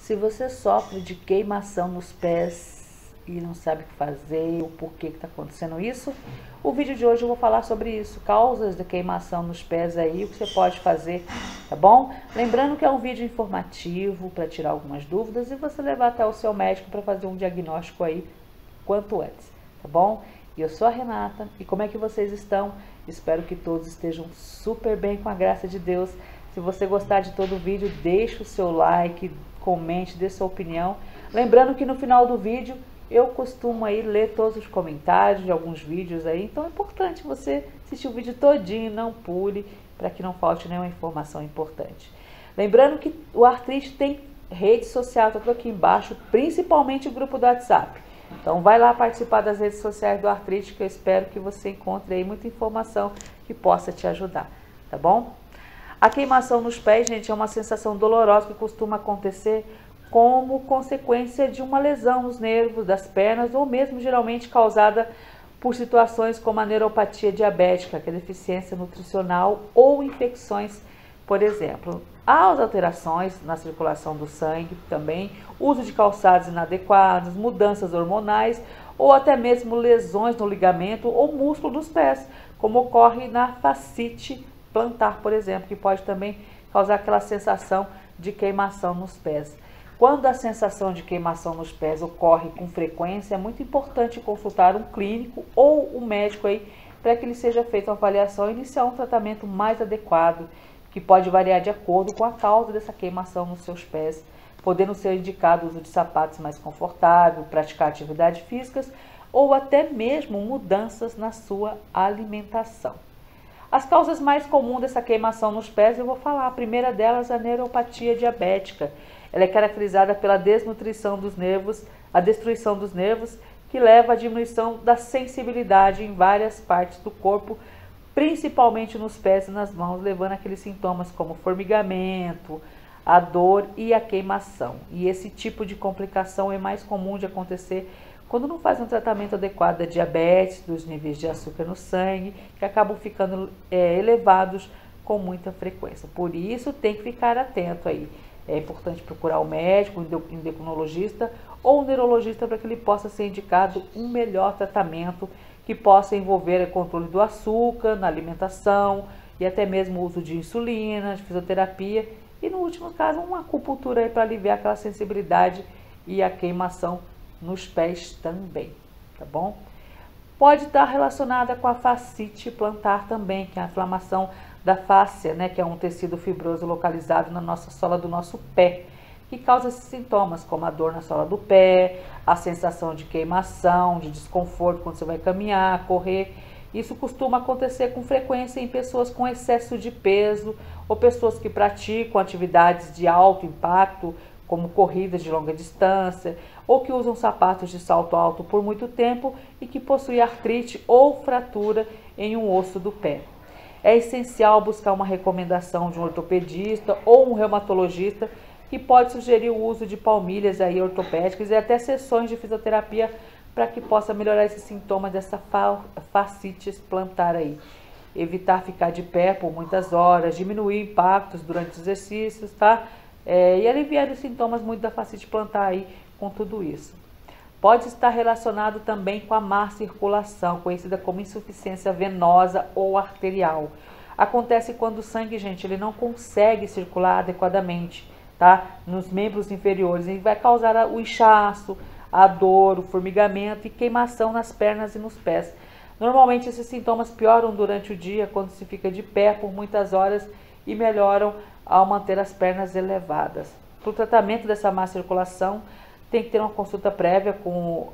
Se você sofre de queimação nos pés e não sabe o que fazer, ou por que está acontecendo isso, o vídeo de hoje eu vou falar sobre isso, causas de queimação nos pés aí, o que você pode fazer, tá bom? Lembrando que é um vídeo informativo para tirar algumas dúvidas e você levar até o seu médico para fazer um diagnóstico aí quanto antes, tá bom? E eu sou a Renata, e como é que vocês estão? Espero que todos estejam super bem com a graça de Deus. Se você gostar de todo o vídeo, deixa o seu like, comente, dê sua opinião. Lembrando que no final do vídeo eu costumo aí ler todos os comentários de alguns vídeos aí, então é importante você assistir o vídeo todinho, não pule, para que não falte nenhuma informação importante. Lembrando que o Artrite tem rede social, tá tudo aqui embaixo, principalmente o grupo do WhatsApp. Então vai lá participar das redes sociais do Artrite, que eu espero que você encontre aí muita informação que possa te ajudar, tá bom? A queimação nos pés, gente, é uma sensação dolorosa que costuma acontecer como consequência de uma lesão nos nervos das pernas ou mesmo geralmente causada por situações como a neuropatia diabética, que é deficiência nutricional ou infecções, por exemplo. Há as alterações na circulação do sangue também, uso de calçados inadequados, mudanças hormonais ou até mesmo lesões no ligamento ou músculo dos pés, como ocorre na fascite plantar, por exemplo, que pode também causar aquela sensação de queimação nos pés. Quando a sensação de queimação nos pés ocorre com frequência, é muito importante consultar um clínico ou um médico aí para que lhe seja feita uma avaliação e iniciar um tratamento mais adequado, que pode variar de acordo com a causa dessa queimação nos seus pés, podendo ser indicado o uso de sapatos mais confortáveis, praticar atividades físicas ou até mesmo mudanças na sua alimentação. As causas mais comuns dessa queimação nos pés, eu vou falar. A primeira delas é a neuropatia diabética. Ela é caracterizada pela desnutrição dos nervos, a destruição dos nervos, que leva à diminuição da sensibilidade em várias partes do corpo, principalmente nos pés e nas mãos, levando aqueles sintomas como formigamento, a dor e a queimação. E esse tipo de complicação é mais comum de acontecer quando não faz um tratamento adequado da diabetes, dos níveis de açúcar no sangue, que acabam ficando elevados com muita frequência. Por isso, tem que ficar atento aí. É importante procurar o médico, o endocrinologista ou o neurologista para que ele possa ser indicado um melhor tratamento que possa envolver o controle do açúcar na alimentação e até mesmo o uso de insulina, de fisioterapia e, no último caso, uma acupuntura para aliviar aquela sensibilidade e a queimação nos pés também, tá bom? Pode estar relacionada com a fascite plantar também, que é a inflamação da fáscia, né, que é um tecido fibroso localizado na nossa sola do nosso pé, que causa esses sintomas, como a dor na sola do pé, a sensação de queimação, de desconforto quando você vai caminhar, correr. Isso costuma acontecer com frequência em pessoas com excesso de peso ou pessoas que praticam atividades de alto impacto, como corridas de longa distância, ou que usam sapatos de salto alto por muito tempo e que possuem artrite ou fratura em um osso do pé. É essencial buscar uma recomendação de um ortopedista ou um reumatologista que pode sugerir o uso de palmilhas aí ortopédicas e até sessões de fisioterapia para que possa melhorar esses sintomas dessa fascite plantar aí. Evitar ficar de pé por muitas horas, diminuir impactos durante os exercícios, tá? E aliviar os sintomas muito da fascite plantar aí com tudo isso. Pode estar relacionado também com a má circulação, conhecida como insuficiência venosa ou arterial. Acontece quando o sangue, gente, ele não consegue circular adequadamente, tá? Nos membros inferiores, e vai causar o inchaço, a dor, o formigamento e queimação nas pernas e nos pés. Normalmente esses sintomas pioram durante o dia, quando se fica de pé por muitas horas e melhoram ao manter as pernas elevadas. Para o tratamento dessa má circulação, tem que ter uma consulta prévia com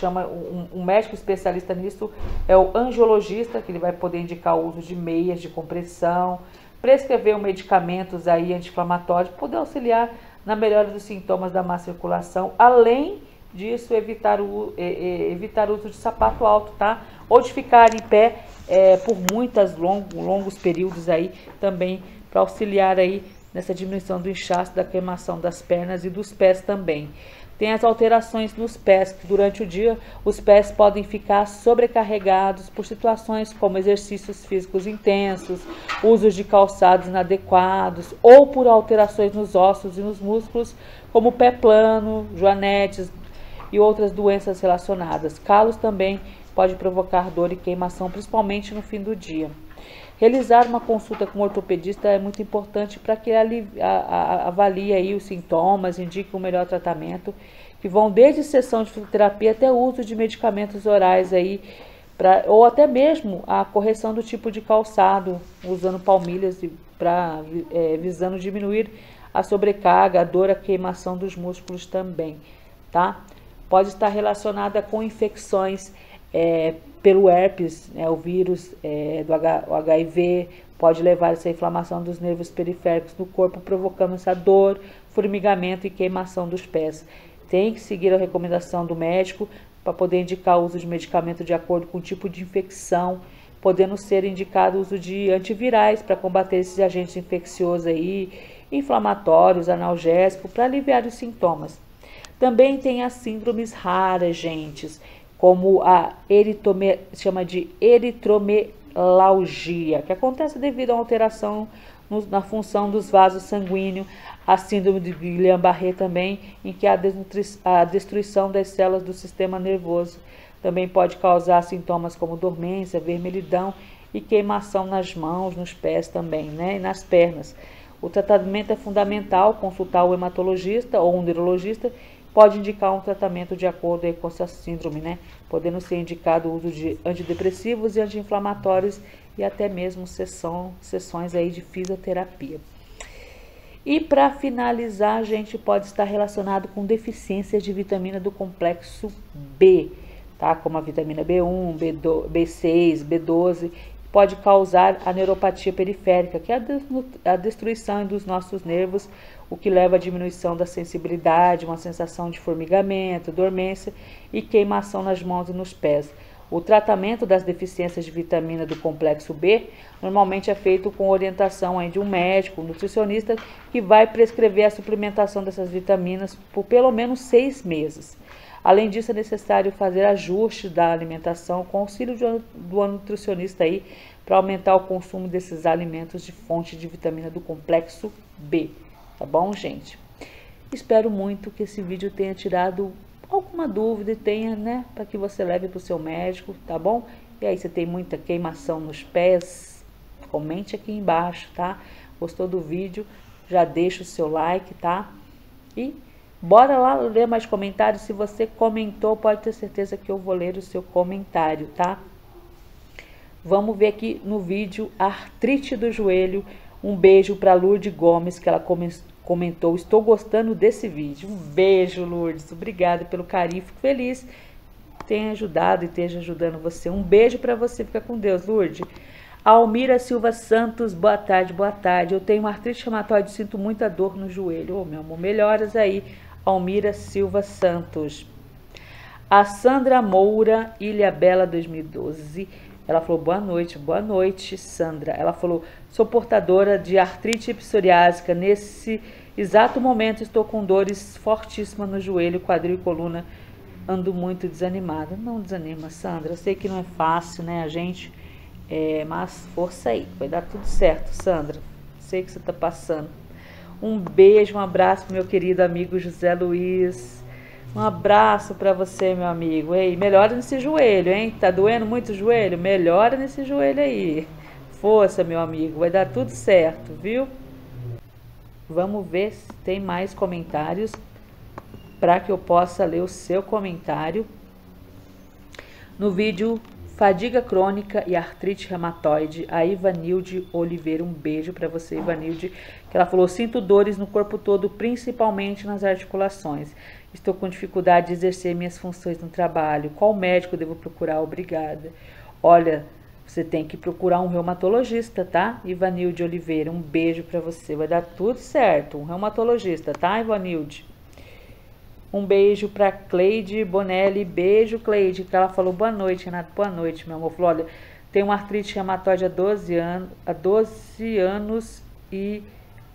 um médico especialista nisso, é o angiologista, que ele vai poder indicar o uso de meias de compressão, prescrever medicamentos aí anti-inflamatórios, poder auxiliar na melhora dos sintomas da má circulação. Além disso, evitar o uso de sapato alto, tá? Ou de ficar em pé por longos períodos aí também, para auxiliar aí nessa diminuição do inchaço, da queimação das pernas e dos pés também. Tem as alterações nos pés, que durante o dia os pés podem ficar sobrecarregados por situações como exercícios físicos intensos, usos de calçados inadequados ou por alterações nos ossos e nos músculos, como pé plano, joanetes e outras doenças relacionadas. Calos também pode provocar dor e queimação, principalmente no fim do dia. Realizar uma consulta com o ortopedista é muito importante para que ele avalie aí os sintomas, indique o melhor tratamento, que vão desde sessão de fisioterapia até o uso de medicamentos orais aí, ou até mesmo a correção do tipo de calçado, usando palmilhas visando diminuir a sobrecarga, a dor, a queimação dos músculos também, tá? Pode estar relacionada com infecções pelo herpes, o vírus do HIV, pode levar a essa inflamação dos nervos periféricos do corpo, provocando essa dor, formigamento e queimação dos pés. Tem que seguir a recomendação do médico para poder indicar o uso de medicamento de acordo com o tipo de infecção, podendo ser indicado o uso de antivirais para combater esses agentes infecciosos aí, inflamatórios, analgésicos, para aliviar os sintomas. Também tem as síndromes raras, gente, como a chama de eritromelalgia, que acontece devido a uma alteração na função dos vasos sanguíneos, a síndrome de Guillain-Barré também, em que a destruição das células do sistema nervoso também pode causar sintomas como dormência, vermelhidão e queimação nas mãos, nos pés também, né, e nas pernas. O tratamento é fundamental, consultar o hematologista ou um neurologista, pode indicar um tratamento de acordo aí com essa síndrome, né? Podendo ser indicado o uso de antidepressivos e anti-inflamatórios e até mesmo sessões aí de fisioterapia. E para finalizar, a gente pode estar relacionado com deficiências de vitamina do complexo B, tá? Como a vitamina B1, B6, B12, pode causar a neuropatia periférica, que é a destruição dos nossos nervos, o que leva à diminuição da sensibilidade, uma sensação de formigamento, dormência e queimação nas mãos e nos pés. O tratamento das deficiências de vitamina do complexo B normalmente é feito com orientação aí de um médico, um nutricionista, que vai prescrever a suplementação dessas vitaminas por pelo menos 6 meses. Além disso, é necessário fazer ajustes da alimentação com auxílio do nutricionista aí para aumentar o consumo desses alimentos de fonte de vitamina do complexo B. Tá bom, gente? Espero muito que esse vídeo tenha tirado alguma dúvida e tenha, né, para que você leve para o seu médico, tá bom? E aí, se tem muita queimação nos pés, comente aqui embaixo, tá? Gostou do vídeo? Já deixa o seu like, tá? E bora lá ler mais comentários. Se você comentou, pode ter certeza que eu vou ler o seu comentário, tá? Vamos ver aqui no vídeo artrite do joelho. Um beijo para Lourdes Gomes, que ela comentou: estou gostando desse vídeo. Um beijo, Lourdes. Obrigada pelo carinho. Fico feliz que tenha ajudado e esteja ajudando você. Um beijo para você. Fica com Deus, Lourdes. Almira Silva Santos, boa tarde, boa tarde. Eu tenho artrite reumatoide, sinto muita dor no joelho. Ô, meu amor, melhoras aí. Almira Silva Santos. A Sandra Moura, Ilha Bela 2012. Ela falou: boa noite, Sandra. Ela falou: sou portadora de artrite psoriásica. Nesse exato momento estou com dores fortíssimas no joelho, quadril e coluna. Ando muito desanimada. Não desanima, Sandra. Eu sei que não é fácil, né, a gente? Mas força aí. Vai dar tudo certo, Sandra. Sei que você está passando. Um beijo, um abraço pro meu querido amigo José Luiz. Um abraço para você, meu amigo. Ei, melhora nesse joelho, hein? Tá doendo muito o joelho? Melhora nesse joelho aí. Força, meu amigo. Vai dar tudo certo, viu? Vamos ver se tem mais comentários para que eu possa ler o seu comentário. No vídeo Fadiga Crônica e Artrite Reumatoide, a Ivanilde Oliveira. Um beijo para você, Ivanilde, que ela falou: sinto dores no corpo todo, principalmente nas articulações. Estou com dificuldade de exercer minhas funções no trabalho. Qual médico devo procurar? Obrigada. Olha, você tem que procurar um reumatologista, tá? Ivanilde Oliveira, um beijo para você. Vai dar tudo certo. Um reumatologista, tá, Ivanilde? Um beijo para Cleide Bonelli. Beijo, Cleide, que ela falou: boa noite, Renato. Boa noite, meu amor. Falou: olha, tenho uma artrite reumatoide há 12 anos e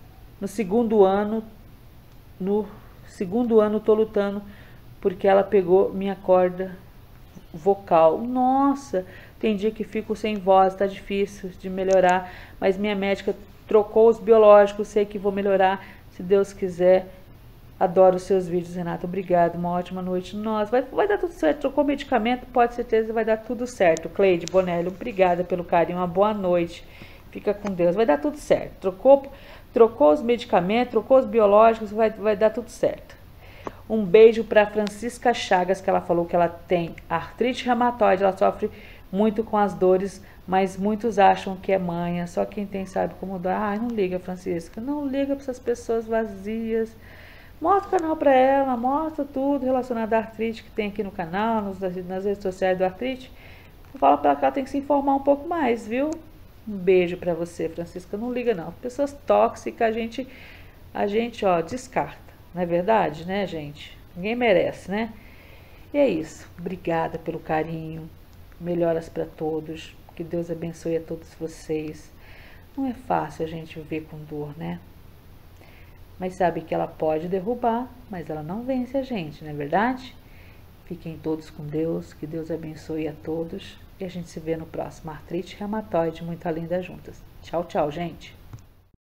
no segundo ano tô lutando porque ela pegou minha corda vocal. Nossa, tem dia que fico sem voz, tá difícil de melhorar, mas minha médica trocou os biológicos, sei que vou melhorar, se Deus quiser. Adoro os seus vídeos, Renata. Obrigada, uma ótima noite. Nossa, vai dar tudo certo. Trocou medicamento, pode ter certeza vai dar tudo certo. Cleide Bonelli, obrigada pelo carinho, uma boa noite. Fica com Deus, vai dar tudo certo. Trocou os medicamentos, trocou os biológicos, vai dar tudo certo. Um beijo para Francisca Chagas, que ela falou que ela tem artrite reumatoide, ela sofre muito com as dores, mas muitos acham que é manha, só quem tem sabe como dar. Ai, não liga, Francisca, não liga para essas pessoas vazias. Mostra o canal para ela, mostra tudo relacionado à artrite que tem aqui no canal, nas redes sociais do artrite. Fala para ela que ela tem que se informar um pouco mais, viu? Um beijo para você, Francisca, não liga não. Pessoas tóxicas a gente ó, descarta, não é verdade, né, gente? Ninguém merece, né? E é isso, obrigada pelo carinho, melhoras para todos, que Deus abençoe a todos vocês. Não é fácil a gente viver com dor, né? Mas sabe que ela pode derrubar, mas ela não vence a gente, não é verdade? Fiquem todos com Deus, que Deus abençoe a todos. E a gente se vê no próximo Artrite Reumatoide Muito Além das Juntas. Tchau, tchau, gente!